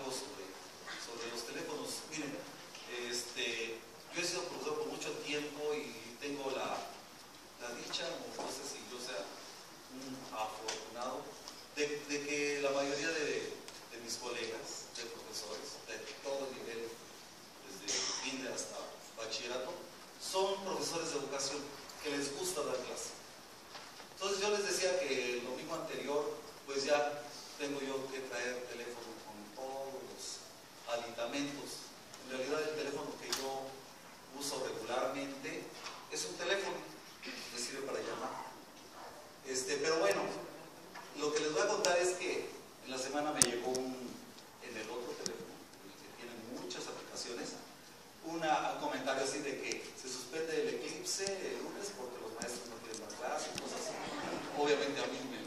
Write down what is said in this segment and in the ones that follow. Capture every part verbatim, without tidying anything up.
algo sobre, sobre los teléfonos. Miren, este, yo he sido profesor por mucho tiempo y tengo la, la dicha, o no sé si yo sea un afortunado, de, de que la mayoría de, de mis colegas, de profesores, de todo nivel, desde kinder hasta bachillerato, son profesores de educación que les gusta dar clase. Entonces yo les decía que el domingo anterior, pues ya tengo yo que traer teléfono con todos los aditamentos. En realidad el teléfono que yo uso regularmente es un teléfono, me sirve para llamar. Este, pero bueno, lo que les voy a contar es que en la semana me llegó un, en el otro teléfono, el que tiene muchas aplicaciones, una, un comentario así de que se suspende el eclipse el lunes porque los maestros no quieren dar clase y cosas así. Obviamente a mí me,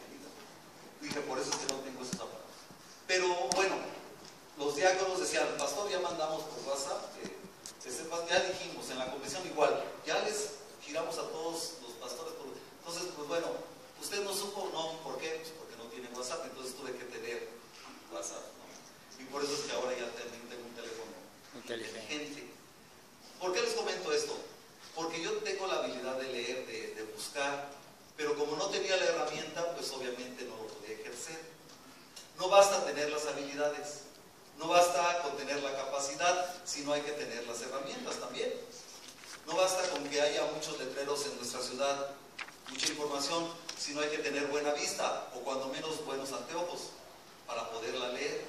me dije, por eso es que no tengo esos aparatos. Pero bueno, los diáconos decían, pastor, ya mandamos por WhatsApp, que, que sepas, ya dijimos en la comisión igual, ya les giramos a todos los pastores. Por, entonces, pues bueno, usted no supo, no, ¿por qué? Pues porque no tiene WhatsApp, entonces tuve que tener WhatsApp, ¿no? Y por eso es que ahora ya también tengo un teléfono inteligente. ¿Por qué les comento esto? Porque yo tengo la habilidad de leer, de, de buscar, pero como no tenía la herramienta, pues obviamente no lo podía ejercer. No basta tener las habilidades, no basta con tener la capacidad, sino hay que tener las herramientas también. No basta con que haya muchos letreros en nuestra ciudad, mucha información, sino hay que tener buena vista, o cuando menos buenos anteojos, para poderla leer.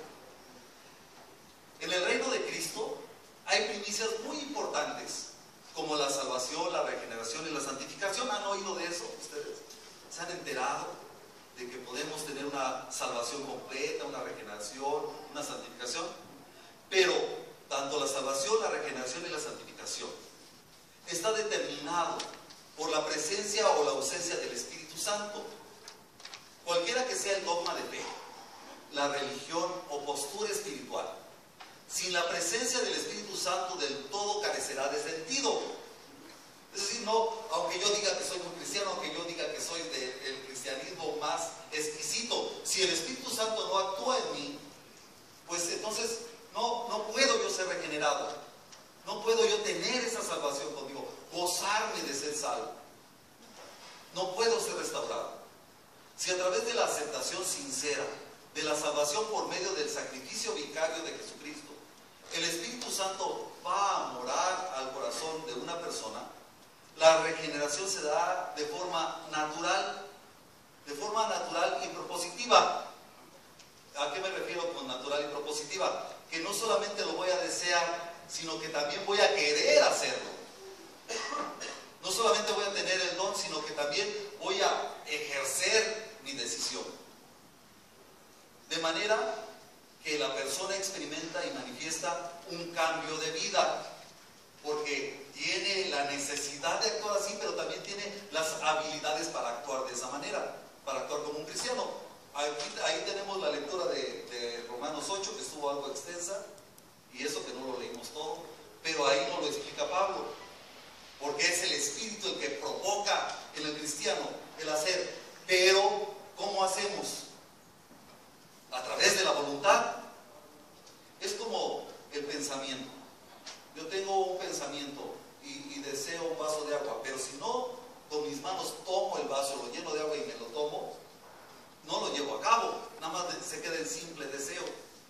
En el reino de Cristo hay primicias muy importantes, como la salvación, la regeneración y la santificación. ¿Han oído de eso ustedes? ¿Se han enterado de que podemos tener una salvación completa, una regeneración, una santificación? Pero tanto la salvación, la regeneración y la santificación está determinado por la presencia o la ausencia del Espíritu Santo. Cualquiera que sea el dogma de fe, la religión o postura espiritual, sin la presencia del Espíritu Santo del todo carecerá de sentido. Es decir, no, aunque yo diga que soy muy cristiano, aunque yo diga que soy del cristianismo más exquisito, si el Espíritu Santo no actúa en mí, pues entonces no, no puedo yo ser regenerado, no puedo yo tener esa salvación conmigo, gozarme de ser salvo, no puedo ser restaurado. Si a través de la aceptación sincera de la salvación por medio del sacrificio vicario de Jesucristo, el Espíritu Santo va a morar al corazón de una persona, la regeneración se da de forma natural, de forma natural y propositiva. ¿A qué me refiero con natural y propositiva? Que no solamente lo voy a desear, sino que también voy a querer hacerlo. No solamente voy a tener el don, sino que también voy a ejercer mi decisión. De manera que la persona experimenta y manifiesta un cambio de vida, porque tiene la necesidad de actuar así, pero también tiene las habilidades para actuar de esa manera, para actuar como un cristiano. Aquí, ahí tenemos la lectura de, de Romanos ocho, que estuvo algo extensa, y eso que no lo leímos todo, pero ahí nos lo explica Pablo, porque es el Espíritu el que provoca en el cristiano el hacer. Pero, ¿cómo hacemos? A través de la voluntad. Es como el pensamiento. Yo tengo un pensamiento y, y deseo un vaso de agua, pero si no con mis manos tomo el vaso, lo lleno de agua y me lo tomo, no lo llevo a cabo, nada más se queda en simple deseo.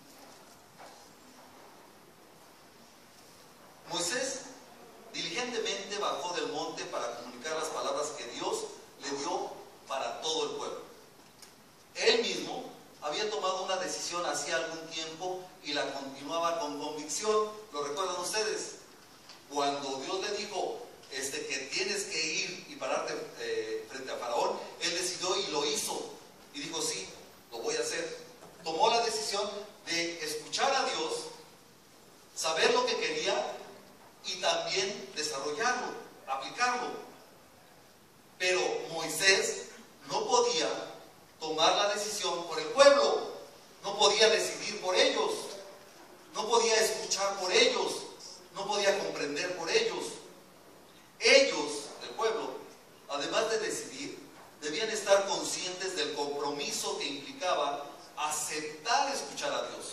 Moisés diligentemente bajó del monte para comunicar las palabras que Dios le dio para todo el pueblo. Él mismo había tomado una decisión hacía algún tiempo y la continuaba con convicción. ¿Lo recuerdan ustedes? Cuando Dios le dijo este, que tienes que ir y pararte eh, frente a Faraón, él decidió y lo hizo. Y dijo, sí, lo voy a hacer. Tomó la decisión de escuchar a Dios, saber lo que quería y también desarrollarlo, aplicarlo. Pero Moisés no podía tomar la decisión por el pueblo, no podía decidir por ellos, no podía escuchar por ellos, no podía comprender por ellos. Ellos, el pueblo, además de decidir, debían estar conscientes del compromiso que implicaba aceptar escuchar a Dios,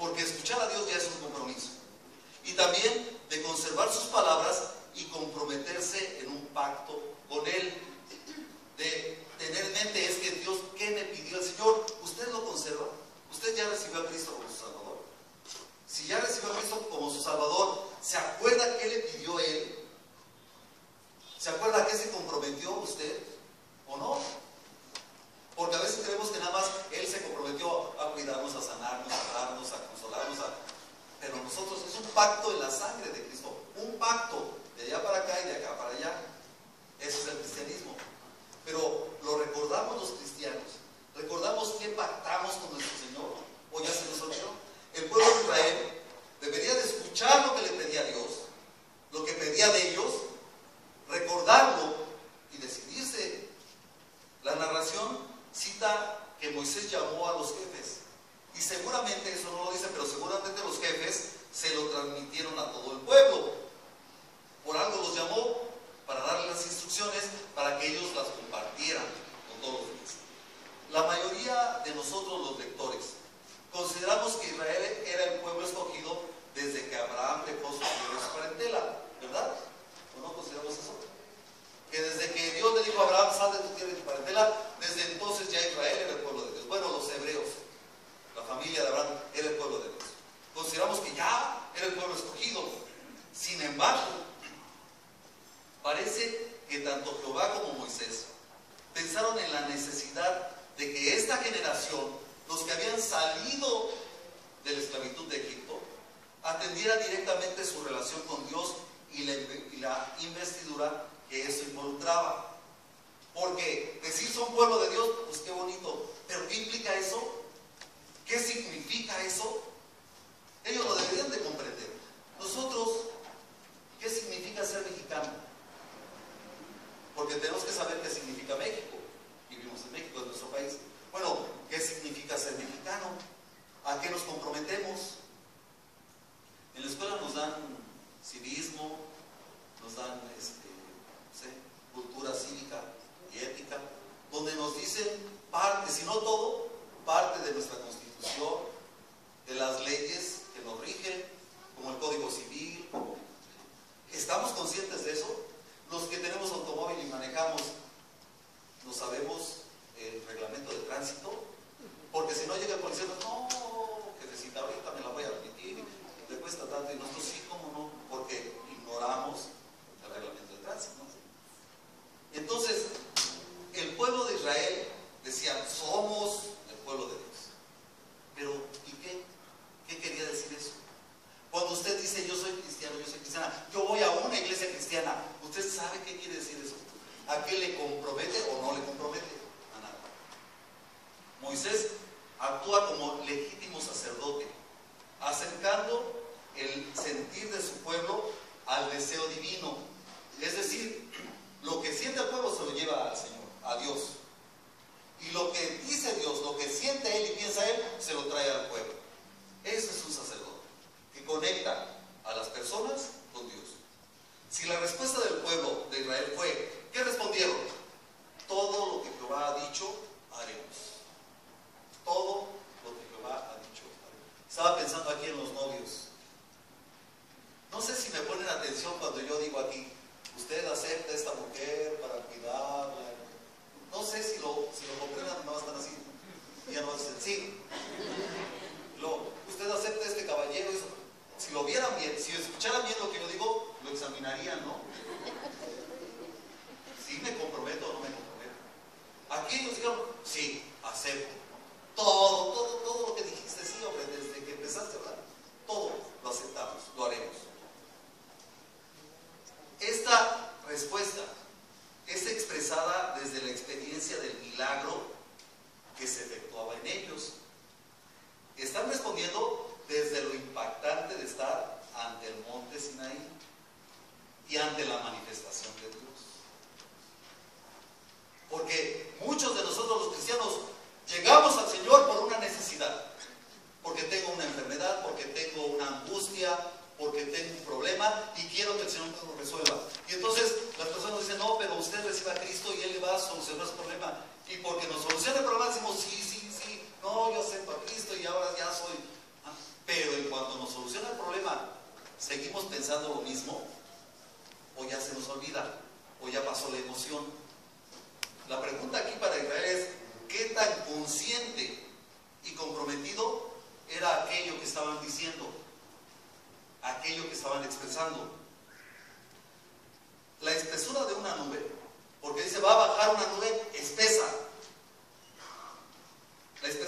porque escuchar a Dios ya es un compromiso. Y también de conservar sus palabras y comprometerse en un pacto con Él. De tener en mente es que Dios, ¿qué me pidió el Señor? ¿Usted lo conserva? ¿Usted ya recibió a Cristo como su Salvador? Si ya recibió a Cristo como su Salvador, ¿se acuerda qué le pidió Él? ¿Se acuerda a qué se comprometió usted o no? Porque a veces creemos que nada más Él se comprometió a cuidarnos, a sanarnos, a darnos, a consolarnos, a... pero nosotros es un pacto en la sangre de Cristo, un pacto de allá para acá y de acá para allá. Ese es el cristianismo. Pero lo recordamos los cristianos, recordamos que pactamos con nuestro Señor, o ya se nos olvidó. El pueblo de Israel debería de escuchar lo que le pedía a Dios, lo que pedía de ellos, recordarlo y decidirse. La narración cita que Moisés llamó a los jefes, y seguramente, eso no lo dice, pero seguramente los jefes se lo transmitieron a todo el pueblo. Por algo los llamó, para darles las instrucciones, para que ellos las compartieran con todos los demás. La mayoría de nosotros los lectores consideramos que Israel era el pueblo escogido desde que Abraham dejó su tierra y su parentela, ¿verdad? ¿O no consideramos eso? Que desde que Dios le dijo a Abraham, sal de tu tierra y tu parentela, desde entonces ya Israel era el pueblo de Dios. Bueno, los hebreos, la familia de Abraham, era el pueblo de Dios. Consideramos que ya era el pueblo escogido. Sin embargo, parece que tanto Jehová como Moisés pensaron en la necesidad de que esta generación, los que habían salido de la esclavitud de Egipto, atendiera directamente su relación con Dios y la, y la investidura que eso involucraba. Porque decir son pueblo de Dios, pues qué bonito, pero ¿qué implica eso? ¿Qué significa eso? Ellos lo deberían de comprender. Nosotros, ¿qué significa ser mexicano? Porque tenemos que saber qué significa México. Vivimos en México, es nuestro país. Bueno, ¿qué significa ser mexicano? ¿A qué nos comprometemos? En la escuela nos dan civismo, nos dan este, no sé, cultura cívica y ética, donde nos dicen parte, si no todo, parte de nuestra Constitución, de las leyes que nos rigen, como el Código Civil. ¿Estamos conscientes de eso? Los que tenemos automóvil y manejamos, ¿no sabemos el reglamento de tránsito? Porque si no llega el policía, no, que necesita ahorita me la voy a admitir, le cuesta tanto, y nosotros sí, ¿cómo no? Porque ignoramos el reglamento de tránsito. Entonces, el pueblo de Israel decía, somos el pueblo de Dios. Pero, ¿y qué? ¿Qué quería decir eso? Cuando usted dice, yo soy cristiano, yo soy cristiana, yo voy a una iglesia cristiana, ¿usted sabe qué quiere decir eso? ¿A qué le compromete o no le compromete? A nada. Moisés actúa como legítimo sacerdote, acercando el sentir de su pueblo al deseo divino. Es decir, lo que siente el pueblo se lo lleva al Señor, a Dios. Y lo que dice Dios, lo que siente Él y piensa Él, se lo trae al pueblo. Eso es un sacerdote, que conecta a las personas con Dios. Si la respuesta del pueblo de Israel fue, ¿qué respondieron? Todo lo que Jehová ha dicho, haremos. Todo lo que Jehová ha dicho, haremos. Estaba pensando aquí en los novios. No sé si me ponen atención cuando yo digo aquí, usted acepta a esta mujer para cuidarla. No sé si lo, si lo comprendan, no están así. Ya no dicen sí. Lo, usted acepta a este caballero. Eso. Si lo vieran bien, si escucharan bien lo que yo digo, lo examinarían, ¿no? ¿Sí me comprometo o no me comprometo? Aquí ellos dijeron, sí, acepto. Todo, todo, todo lo que dijiste, sí, hombre, desde que empezaste a hablar, todo lo aceptamos, lo haremos. Esta respuesta es expresada desde la experiencia del milagro que se efectuaba en ellos. Están respondiendo desde lo impactante de estar ante el monte Sinaí y ante la manifestación de Dios. Porque muchos de nosotros los cristianos llegamos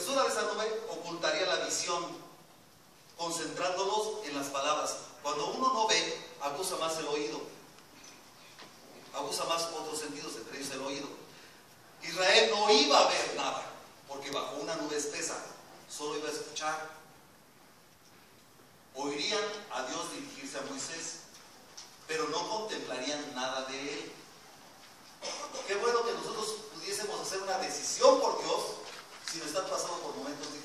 Jesús a esa nube ocultaría la visión, concentrándolos en las palabras. Cuando uno no ve, abusa más el oído, abusa más otros sentidos, entre ellos el oído. Israel no iba a ver nada, porque bajo una nube espesa solo iba a escuchar. Oirían a Dios dirigirse a Moisés, pero no contemplarían nada de él. Qué bueno que nosotros pudiésemos hacer una decisión por Dios sin estar pasando por momentos difíciles.